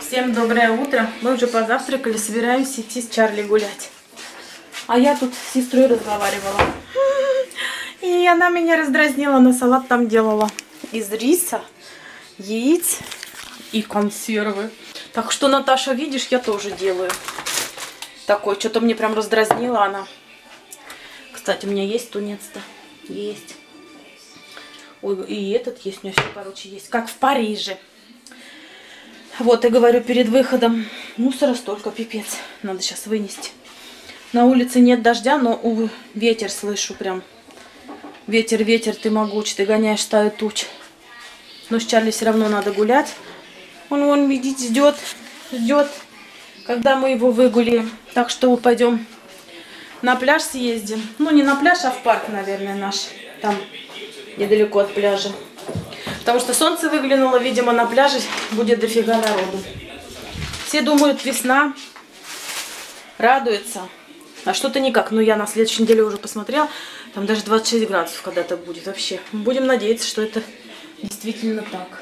Всем доброе утро. Мы уже позавтракали, собираемся идти с Чарли гулять. А я тут с сестрой разговаривала. И она меня раздразнила, на салат там делала из риса, яиц и консервы. Так что, Наташа, видишь, я тоже делаю. Такой, что-то мне прям раздразнила она. Кстати, у меня есть тунец-то. Есть. Ой, и этот есть, у меня все, короче, есть. Как в Париже. Вот, и говорю, перед выходом мусора столько, пипец. Надо сейчас вынести. На улице нет дождя, но ветер слышу прям. Ветер, ветер, ты могуч, ты гоняешь стаю туч. Но с Чарли все равно надо гулять. Он, видите, ждет, когда мы его выгуляем. Так что пойдем на пляж съездим. Ну, не на пляж, а в парк, наверное, наш. Там недалеко от пляжа. Потому что солнце выглянуло, видимо, на пляже будет дофига народу. Все думают, весна, радуется. А что-то никак. Но я на следующей неделе уже посмотрела. Там даже 26 градусов когда-то будет вообще. Будем надеяться, что это действительно так.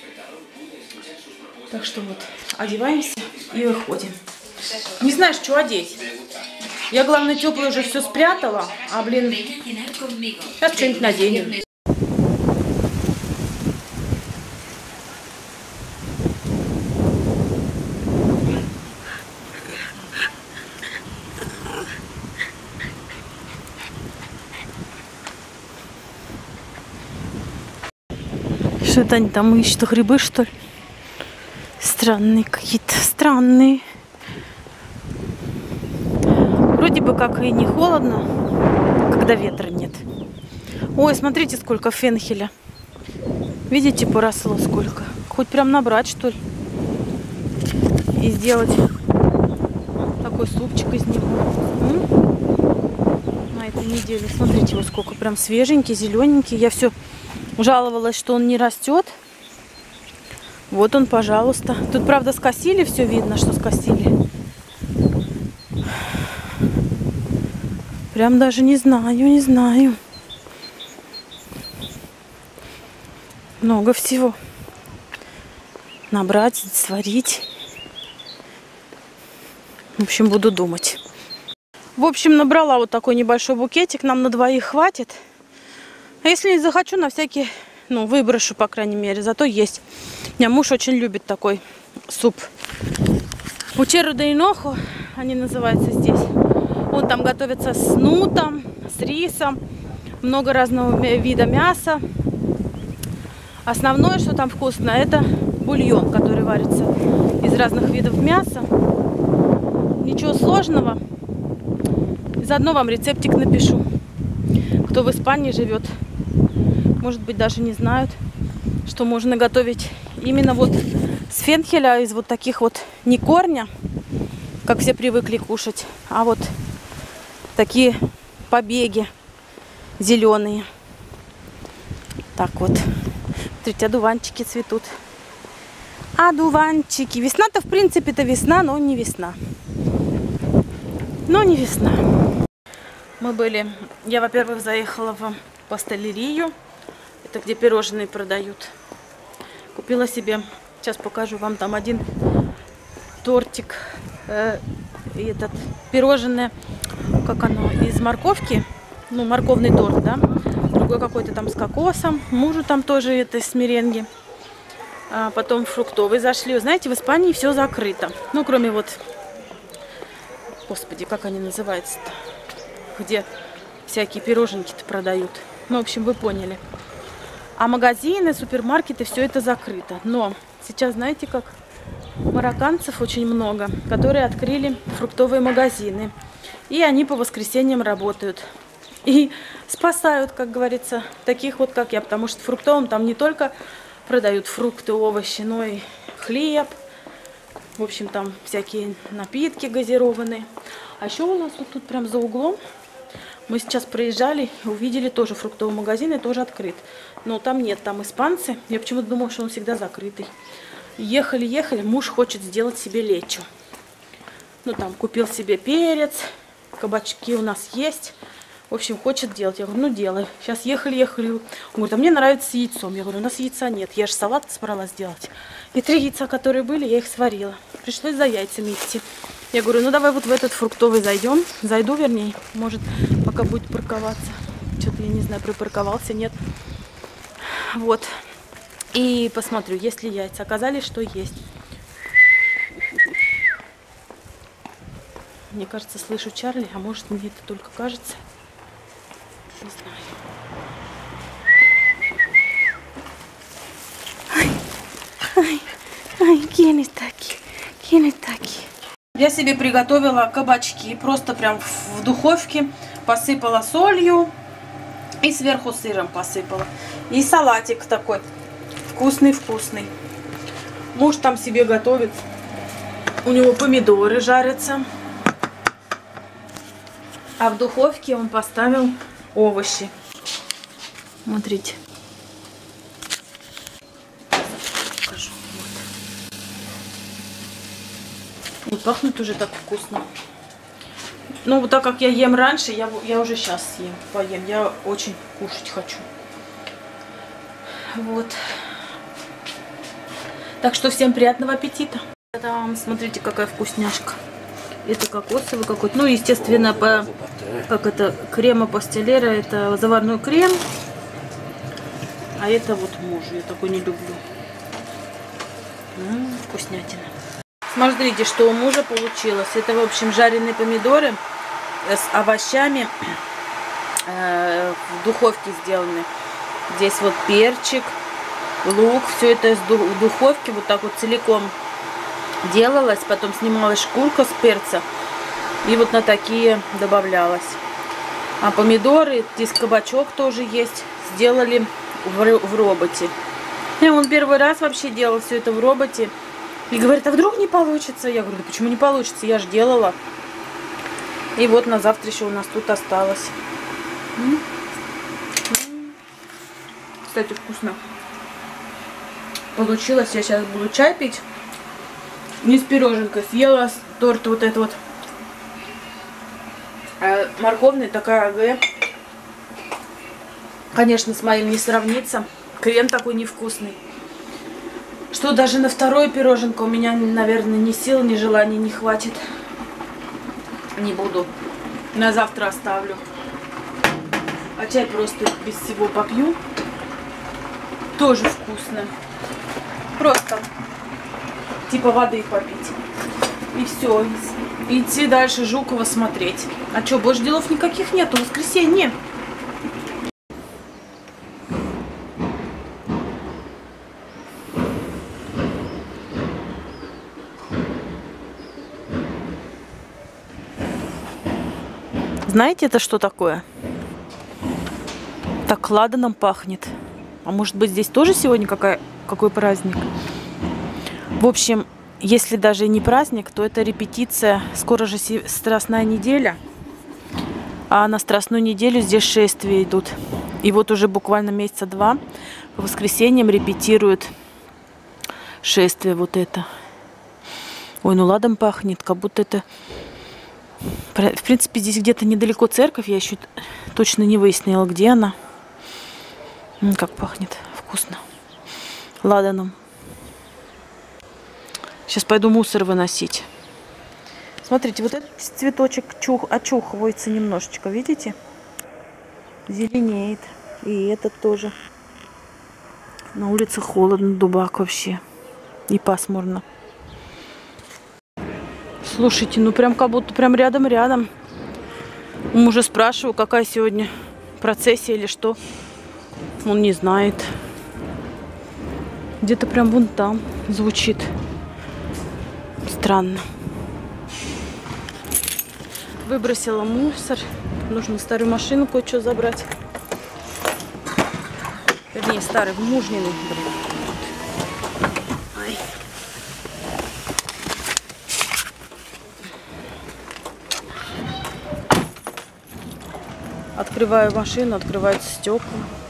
Так что вот, одеваемся и выходим. Не знаю, что одеть. Я, главное, теплое уже все спрятала. А, блин, сейчас что-нибудь наденем. Что-то они там ищут, грибы, что ли? Странные какие-то, странные. Вроде бы как и не холодно, когда ветра нет. Ой, смотрите, сколько фенхеля. Видите, поросло сколько. Хоть прям набрать, что ли. И сделать такой супчик из него. На этой неделе. Смотрите, вот сколько. Прям свеженький, зелененький. Я все жаловалась, что он не растет. Вот он, пожалуйста. Тут, правда, скосили, все видно, что скосили. Прям даже не знаю. Много всего. Набрать, сварить. В общем, буду думать. В общем, набрала вот такой небольшой букетик. Нам на двоих хватит. А если не захочу, на всякий, выброшу, по крайней мере. Зато есть. У меня муж очень любит такой суп. Пучеру де инохо, они называются здесь. Он там готовится с нутом, с рисом. Много разного вида мяса. Основное, что там вкусно, это бульон, который варится из разных видов мяса. Ничего сложного. Заодно вам рецептик напишу. Кто в Испании живет, может быть, даже не знают, что можно готовить именно вот с фенхеля, из вот таких вот не корня, как все привыкли кушать, а вот такие побеги зеленые. Так вот. Смотрите, одуванчики цветут. Одуванчики. Весна-то, в принципе-то весна, но не весна. Но не весна. Мы были... Я, во-первых, заехала в пастелерию. Это где пирожные продают. Купила себе... Сейчас покажу вам там один тортик. И этот пирожное, как оно, из морковки. Морковный торт, да. Другой какой-то там с кокосом. Мужу там тоже это с меренги. А потом фруктовый зашли. Вы знаете, в Испании все закрыто. Кроме вот... Господи, как они называются-то? Где всякие пироженки-то продают. В общем, вы поняли. А магазины, супермаркеты, все это закрыто. Но сейчас, знаете, как марокканцев очень много, которые открыли фруктовые магазины. И они по воскресеньям работают. И спасают, как говорится, таких вот, как я. Потому что в фруктовом там не только продают фрукты, овощи, но и хлеб. В общем, там всякие напитки газированные. А еще у нас вот тут прям за углом мы сейчас проезжали и увидели тоже фруктовый магазин, и тоже открыт. Но там нет, там испанцы. Я почему-то думала, что он всегда закрытый. Ехали, муж хочет сделать себе лечо. Там купил себе перец, кабачки у нас есть. В общем, хочет делать. Я говорю, делай. Сейчас ехали. Он говорит, а мне нравится с яйцом. Я говорю, у нас яйца нет. Я же салат собралась сделать. И 3 яйца, которые были, я их сварила. Пришлось за яйцами идти. Я говорю, ну давай вот в этот фруктовый зайдем. Зайду, вернее. Может, пока будет парковаться. Что-то, я не знаю, припарковался, нет. Вот. И посмотрю, есть ли яйца. Оказалось, что есть. Мне кажется, слышу Чарли, а может, мне это только кажется. Не знаю. Ай, кени-таки. Я себе приготовила кабачки. Просто прям в духовке. Посыпала солью. И сверху сыром посыпала. И салатик такой. Вкусный-вкусный. Муж там себе готовит. У него помидоры жарятся. А в духовке он поставил овощи. Смотрите. Покажу. Вот. И пахнет уже так вкусно. Ну, вот так как я ем раньше, я уже сейчас съем, поем. Я очень кушать хочу. Вот. Так что всем приятного аппетита. Там, смотрите, какая вкусняшка. Это кокосовый какой-то. Ну, естественно, как это, крема пастелера. Это заварной крем. А это вот мужу. Я такой не люблю. Вкуснятина. Смотрите, что у мужа получилось. Это, в общем, жареные помидоры с овощами в духовке сделаны. Здесь вот перчик, лук. Все это из духовки вот так вот целиком делалось. Потом снималась шкурка с перца. И вот на такие добавлялось. А помидоры, здесь кабачок тоже есть. Сделали в роботе. И он первый раз вообще делал все это в роботе. И говорит, а вдруг не получится? Я говорю, да почему не получится? Я же делала. И вот на завтра еще у нас тут осталось. Кстати, вкусно получилось. Я сейчас буду чай пить. Не с пироженкой. Съела торт вот этот вот. Морковный, такая АГ. Конечно, с моим не сравнится. Крем такой невкусный. Что даже на второе пироженка у меня, наверное, ни сил, ни желания не хватит. Не буду. На завтра оставлю. А чай просто без всего попью. Тоже вкусно. Просто типа воды попить. И все. И идти дальше Жукова смотреть. А что, больше делов никаких нету. Воскресенье. Знаете, это что такое? Так ладаном пахнет. А может быть, здесь тоже сегодня какой праздник? В общем, если даже и не праздник, то это репетиция. Скоро же Страстная неделя. А на Страстную неделю здесь шествия идут. И вот уже буквально месяца 2 по воскресеньям репетируют шествие вот это. Ой, ну ладом пахнет, как будто это... В принципе, здесь где-то недалеко церковь. Я еще точно не выяснила, где она. Как пахнет. Вкусно. Ладаном. Сейчас пойду мусор выносить. Смотрите, вот этот цветочек очухивается немножечко. Видите? Зеленеет. И этот тоже. На улице холодно, дубак вообще. И пасмурно. Слушайте, ну прям как будто прям рядом-рядом. У мужа спрашиваю, какая сегодня процессия или что. Он не знает. Где-то прям вон там звучит. Странно. Выбросила мусор. Нужно старую машину кое-что забрать. Вернее, старый мужниный. Ай. Открываю машину, открываются стекла.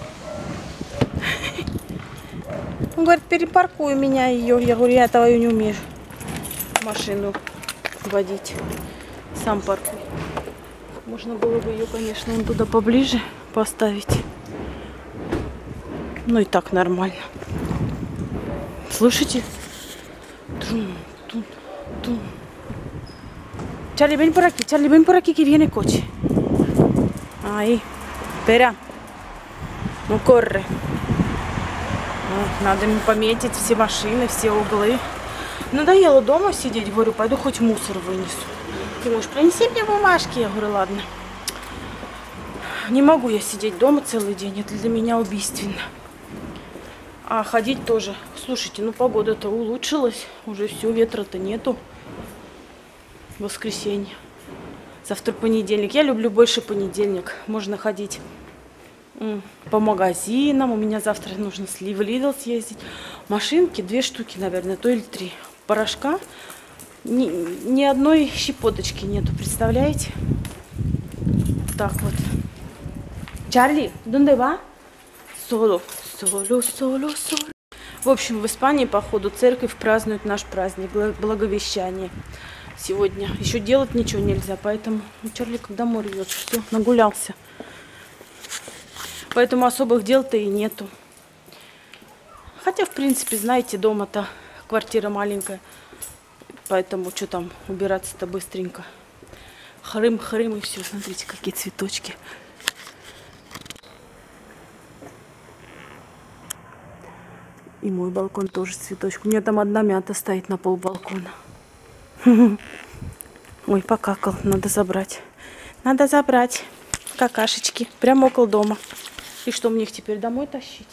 Он говорит, перепаркуй меня ее. Я говорю, я этого не умею машину водить. Сам паркуй. Можно было бы ее, конечно, он туда поближе поставить. Ну и так нормально. Слушайте, ven por aquí que viene coche. Ahí, espera. Ну, corre. Надо ему пометить все машины, все углы. Надоело дома сидеть, говорю, пойду хоть мусор вынесу. Ты можешь принеси мне бумажки? Я говорю, ладно. Не могу я сидеть дома целый день, это для меня убийственно. А ходить тоже. Слушайте, ну погода-то улучшилась, уже все, ветра-то нету. Воскресенье. Завтра понедельник. Я люблю больше понедельник. Можно ходить по магазинам. У меня завтра нужно в Lidl съездить. Машинки 2 штуки, наверное, то или 3. Порошка. Ни одной щепоточки нету, представляете? Так вот. Чарли, ¿dónde va? Solo. В общем, в Испании, походу, церковь празднует наш праздник, Благовещание. Сегодня еще делать ничего нельзя, поэтому Чарли когда домой рвется, все, нагулялся. Поэтому особых дел-то и нету. Хотя, в принципе, знаете, дома-то квартира маленькая, поэтому что там убираться-то быстренько. Хрым-хрым и все. Смотрите, какие цветочки. И мой балкон тоже с цветочком. У меня там одна мята стоит на полбалкона. Ой, покакал. Надо забрать. Надо забрать какашечки. Прямо около дома. И что, мне их теперь домой тащить?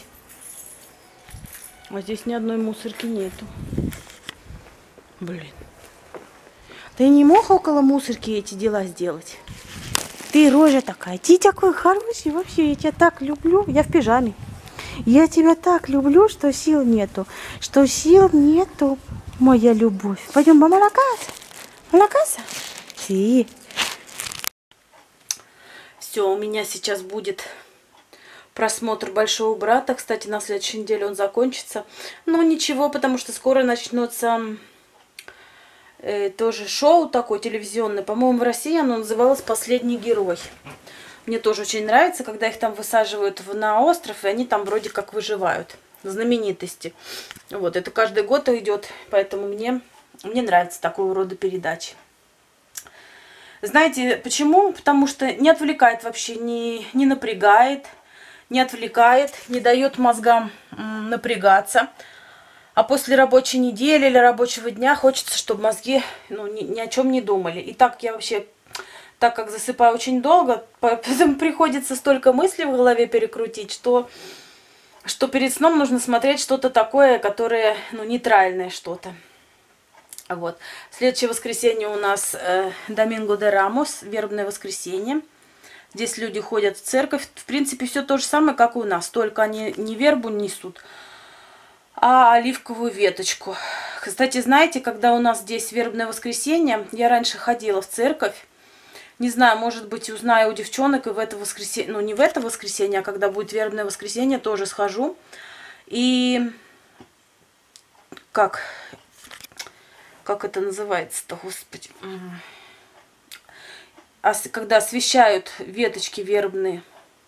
А здесь ни одной мусорки нету. Блин. Ты не мог около мусорки эти дела сделать? Ты рожа такая. Ты такой хороший. Вообще, я тебя так люблю. Я в пижаме. Я тебя так люблю, что сил нету. Что сил нету, моя любовь. Пойдем, мама, на casa. На casa? Sí. Все, у меня сейчас будет просмотр «Большого брата». Кстати, на следующей неделе он закончится. Но ничего, потому что скоро начнется тоже шоу такое телевизионное. По-моему, в России оно называлось «Последний герой». Мне тоже очень нравится, когда их там высаживают на остров, и они там вроде как выживают. Знаменитости. Вот, это каждый год идет, поэтому мне нравится такого рода передачи. Знаете, почему? Потому что не отвлекает вообще, не напрягает, не отвлекает, не дает мозгам напрягаться. А после рабочей недели или рабочего дня хочется, чтобы мозги ни о чем не думали. И так я вообще... Так как засыпаю очень долго, поэтому приходится столько мыслей в голове перекрутить, что перед сном нужно смотреть что-то такое, которое, нейтральное что-то. Вот. Следующее воскресенье у нас Доминго де Рамос, вербное воскресенье. Здесь люди ходят в церковь. В принципе, все то же самое, как и у нас. Только они не вербу несут, а оливковую веточку. Кстати, знаете, когда у нас здесь вербное воскресенье, я раньше ходила в церковь. Не знаю, может быть, узнаю у девчонок, и в это воскресенье, не в это воскресенье, а когда будет вербное воскресенье, тоже схожу. И как это называется-то, господи. Когда освещают веточки вербные.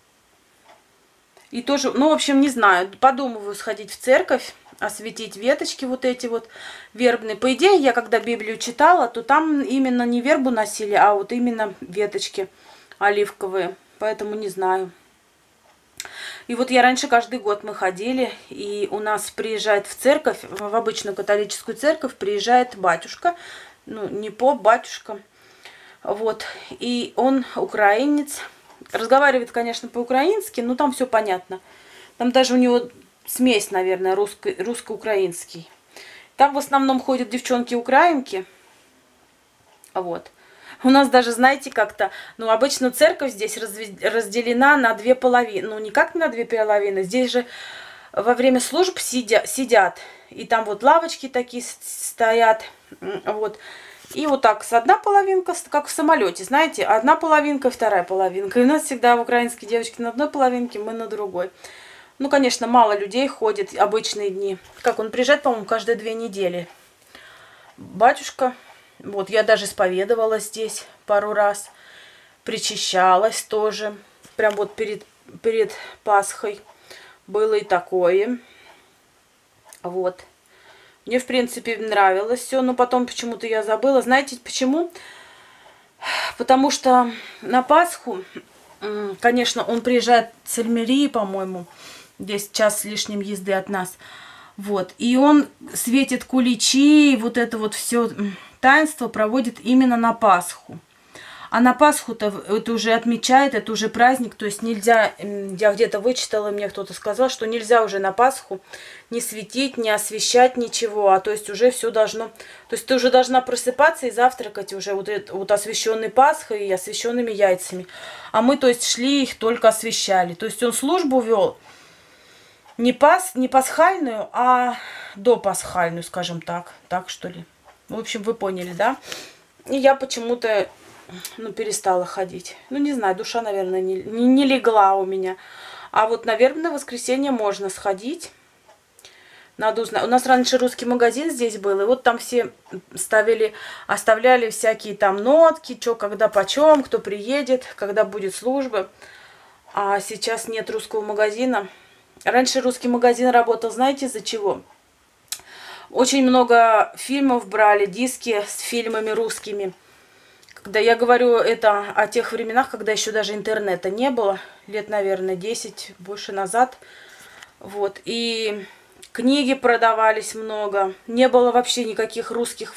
И тоже, в общем, не знаю, подумываю сходить в церковь, осветить веточки вот эти вот вербные. По идее, я когда Библию читала, то там именно не вербу носили, а вот именно веточки оливковые. Поэтому не знаю. И вот я раньше каждый год мы ходили, и у нас приезжает в церковь, в обычную католическую церковь, приезжает батюшка, не поп, батюшка. Вот, и он украинец. Разговаривает, конечно, по-украински, но там все понятно. Там даже у него смесь, наверное, русско-украинский. Там в основном ходят девчонки-украинки. Вот. У нас даже, знаете, как-то, обычно церковь здесь разделена на 2 половины. Не как на 2 половины. Здесь же во время служб сидят. И там вот лавочки такие стоят. Вот. И вот так, одна половинка, как в самолете, знаете, одна половинка, вторая половинка. И у нас всегда украинские девочки на одной половинке, мы на другой. Конечно, мало людей ходит, обычные дни. Как он приезжает, по-моему, каждые 2 недели. Батюшка, вот, я даже исповедовалась здесь пару раз. Причащалась тоже. Прям вот перед Пасхой было и такое. Вот. Мне, в принципе, нравилось все, но потом почему-то я забыла. Знаете почему? Потому что на Пасху, конечно, он приезжает с Альмерии, по-моему, здесь час с лишним езды от нас. Вот. И он светит куличи, вот это вот все таинство проводит именно на Пасху. А на Пасху-то это уже отмечает, это уже праздник, то есть нельзя, я где-то вычитала, мне кто-то сказал, что нельзя уже на Пасху не светить, не освещать ничего, а то есть уже все должно, то есть ты уже должна просыпаться и завтракать уже вот освещенной Пасхой и освещенными яйцами. А мы, то есть, шли их только освещали. То есть он службу вел не пасхальную, а допасхальную, скажем так. Так что ли? В общем, вы поняли, да? И я почему-то перестала ходить. Не знаю, душа, наверное, не легла у меня. А вот, наверное, в воскресенье можно сходить. Надо узнать. У нас раньше русский магазин здесь был, и вот там все оставляли всякие там нотки, что, когда, почем, кто приедет, когда будет служба. А сейчас нет русского магазина. Раньше русский магазин работал, знаете, из-за чего? Очень много фильмов брали, диски с фильмами русскими. Когда я говорю это о тех временах, когда еще даже интернета не было, лет, наверное, 10, больше назад. Вот. И книги продавались много. Не было вообще никаких русских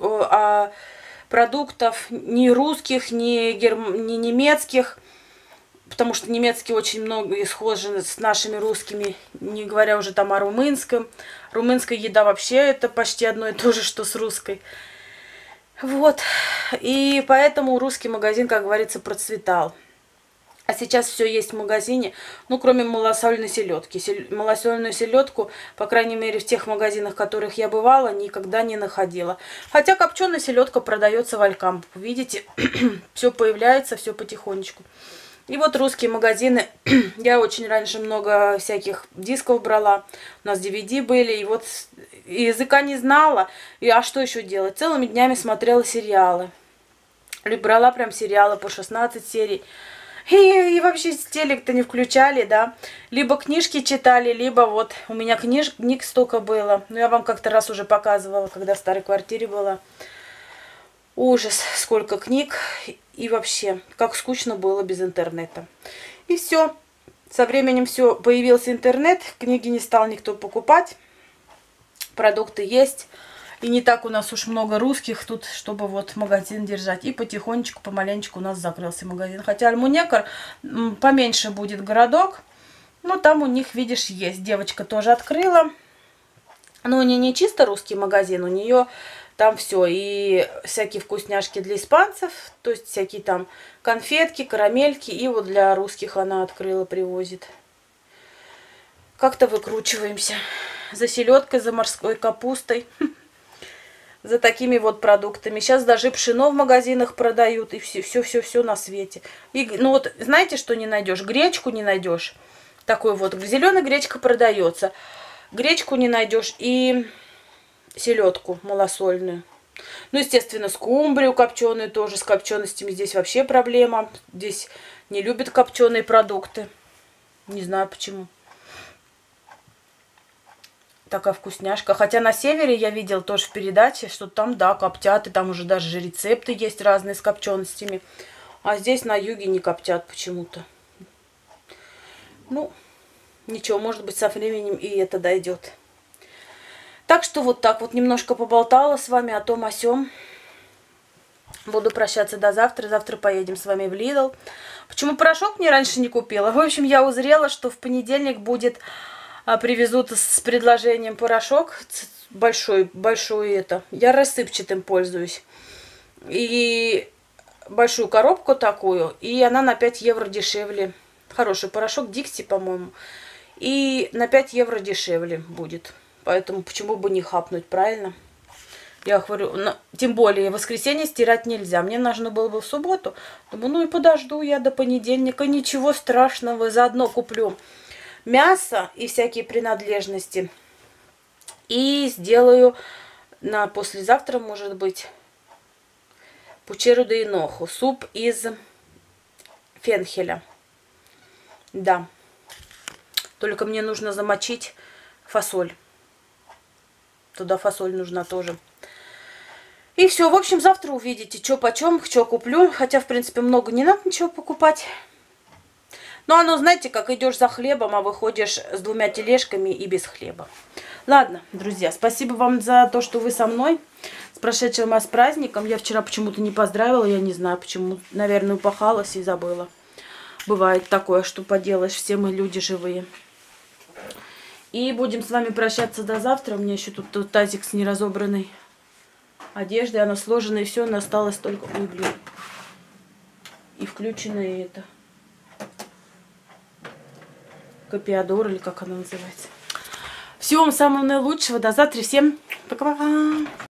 продуктов, ни русских, ни немецких. Потому что немецкие очень много схожи с нашими русскими, не говоря уже там о румынском. Румынская еда вообще это почти одно и то же, что с русской. Вот. И поэтому русский магазин, как говорится, процветал. А сейчас все есть в магазине, кроме малосольной селедки. Малосольную селедку, по крайней мере, в тех магазинах, в которых я бывала, никогда не находила. Хотя копченая селедка продается в Алькамп. Видите, все появляется, все потихонечку. И вот русские магазины. Я очень раньше много всяких дисков брала. У нас DVD были. И вот языка не знала. А что еще делать? Целыми днями смотрела сериалы. Брала прям сериалы по 16 серий. И вообще телек-то не включали, да. Либо книжки читали, либо вот у меня книг столько было. Я вам как-то раз уже показывала, когда в старой квартире была. Ужас, сколько книг. И вообще, как скучно было без интернета. И все. Со временем все, появился интернет, книги не стал никто покупать. Продукты есть. И не так у нас уж много русских тут, чтобы вот магазин держать. И потихонечку, помаленечку у нас закрылся магазин. Хотя Альмунекар поменьше будет городок. Но там у них, видишь, есть. Девочка тоже открыла. Но у нее не чисто русский магазин, у нее там все. И всякие вкусняшки для испанцев, то есть всякие там конфетки, карамельки. И вот для русских она открыла, привозит. Как-то выкручиваемся. За селедкой, за морской капустой. За такими вот продуктами. Сейчас даже пшено в магазинах продают. И все на свете. И, вот знаете, что не найдешь? Гречку не найдешь. Такой вот. Зеленая гречка продается. Гречку не найдешь. И селедку малосольную. Естественно, скумбрию копченую тоже. С копченостями здесь вообще проблема. Здесь не любят копченые продукты. Не знаю почему. Такая вкусняшка. Хотя на севере я видела тоже в передаче, что там, да, коптят. И там уже даже рецепты есть разные с копченостями. А здесь на юге не коптят почему-то. Ничего, может быть, со временем и это дойдет. Так что вот так вот немножко поболтала с вами о том, о сём. Буду прощаться до завтра. Завтра поедем с вами в Lidl. Почему порошок мне раньше не купила? В общем, я узрела, что в понедельник привезут с предложением порошок. Большой это. Я рассыпчатым пользуюсь. И большую коробку такую. И она на 5 евро дешевле. Хороший порошок Dixie, по-моему. И на 5 евро дешевле будет. Поэтому почему бы не хапнуть, правильно? Я говорю, тем более в воскресенье стирать нельзя. Мне нужно было бы в субботу. Думаю, и подожду я до понедельника. Ничего страшного, заодно куплю мясо и всякие принадлежности. И сделаю на послезавтра, может быть, пучеру де иноху. Суп из фенхеля. Да. Только мне нужно замочить фасоль. Туда фасоль нужна тоже. И все. В общем, завтра увидите, что почем, что куплю. Хотя, в принципе, много не надо ничего покупать. Но оно, знаете, как идешь за хлебом, а выходишь с 2 тележками и без хлеба. Ладно, друзья, спасибо вам за то, что вы со мной. С прошедшим вас праздником. Я вчера почему-то не поздравила, я не знаю почему. Наверное, упахалась и забыла. Бывает такое, что поделаешь, все мы люди живые. И будем с вами прощаться до завтра. У меня еще тут тазик с неразобранной одеждой. Она сложена и все, осталось только... Ой, блин. И включено и это... Копиадор, или как она называется. Всего вам самого наилучшего. До завтра. Всем пока-пока.